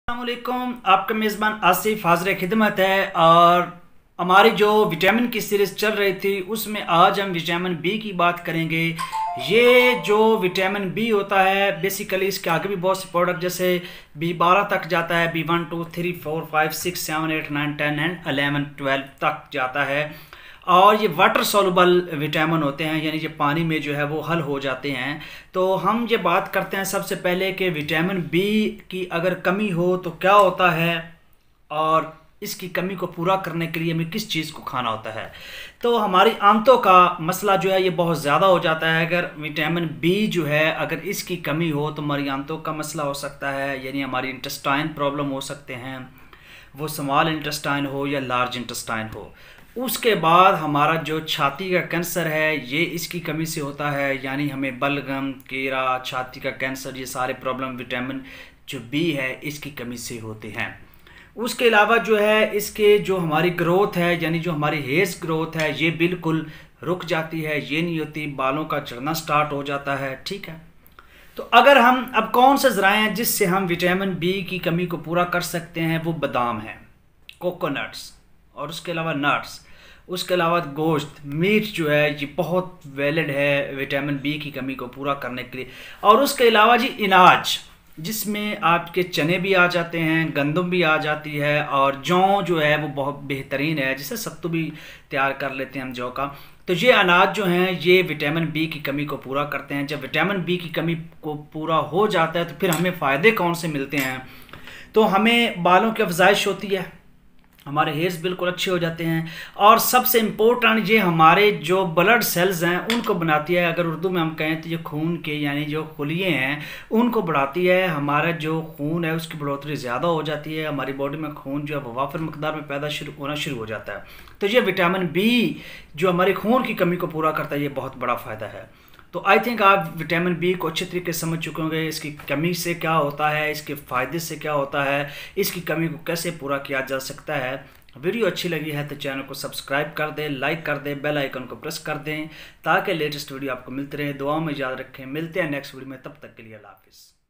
अस्सलामुअलैकुम, आपका मेज़बान आसिफ हाज़िर खिदमत है। और हमारी जो विटामिन की सीरीज़ चल रही थी उसमें आज हम विटामिन बी की बात करेंगे। ये जो विटामिन बी होता है बेसिकली इसके आगे भी बहुत से प्रोडक्ट जैसे B12 तक जाता है, B1 2 3 4 5 6 7 8 9 10 एंड 11 12 तक जाता है। और ये वाटर सॉल्युबल विटामिन होते हैं, यानी ये पानी में जो है वो हल हो जाते हैं। तो हम ये बात करते हैं सबसे पहले कि विटामिन बी की अगर कमी हो तो क्या होता है और इसकी कमी को पूरा करने के लिए हमें किस चीज़ को खाना होता है। तो हमारी आंतों का मसला जो है ये बहुत ज़्यादा हो जाता है। अगर विटामिन बी जो है अगर इसकी कमी हो तो हमारी आंतों का मसला हो सकता है, यानी हमारी इंटेस्टाइन प्रॉब्लम हो सकते हैं, वो स्मॉल इंटेस्टाइन हो या लार्ज इंटेस्टाइन हो। उसके बाद हमारा जो छाती का कैंसर है ये इसकी कमी से होता है, यानी हमें बलगम, कीड़ा, छाती का कैंसर, ये सारे प्रॉब्लम विटामिन जो बी है इसकी कमी से होते हैं। उसके अलावा जो है इसके जो हमारी ग्रोथ है, यानी जो हमारी हेयर्स ग्रोथ है ये बिल्कुल रुक जाती है, ये नहीं होती, बालों का झड़ना स्टार्ट हो जाता है। ठीक है, तो अगर हम अब कौन से ज़राए हैं जिससे हम विटामिन बी की कमी को पूरा कर सकते हैं, वो बादाम है, कोकोनट्स, और उसके अलावा नट्स, उसके अलावा गोश्त, मीट जो है ये बहुत वैलिड है विटामिन बी की कमी को पूरा करने के लिए। और उसके अलावा जी अनाज, जिसमें आपके चने भी आ जाते हैं, गंदम भी आ जाती है, और जौ जो है वो बहुत बेहतरीन है, जिसे सत्तू भी तैयार कर लेते हैं हम जौ का। तो ये अनाज जो हैं ये विटामिन बी की कमी को पूरा करते हैं। जब विटामिन बी की कमी को पूरा हो जाता है तो फिर हमें फ़ायदे कौन से मिलते हैं, तो हमें बालों की अफजाइश होती है, हमारे हेयर्स बिल्कुल अच्छे हो जाते हैं, और सबसे इम्पोर्टेंट ये हमारे जो ब्लड सेल्स हैं उनको बनाती है। अगर उर्दू में हम कहें तो ये खून के यानी जो खुलिये हैं उनको बढ़ाती है। हमारा जो खून है उसकी बढ़ोतरी ज़्यादा हो जाती है, हमारी बॉडी में खून जो है वो वाफिर मकदार में पैदा होना शुरू हो जाता है। तो ये विटामिन बी जो हमारे खून की कमी को पूरा करता है, ये बहुत बड़ा फ़ायदा है। तो आई थिंक आप विटामिन बी को अच्छे तरीके से समझ चुके होंगे, इसकी कमी से क्या होता है, इसके फ़ायदे से क्या होता है, इसकी कमी को कैसे पूरा किया जा सकता है। वीडियो अच्छी लगी है तो चैनल को सब्सक्राइब कर दें, लाइक कर दें, बेल आइकन को प्रेस कर दें ताकि लेटेस्ट वीडियो आपको मिलते रहे। दुआओं में याद रखें, मिलते हैं नेक्स्ट वीडियो में, तब तक के लिए अल्लाह हाफिज़।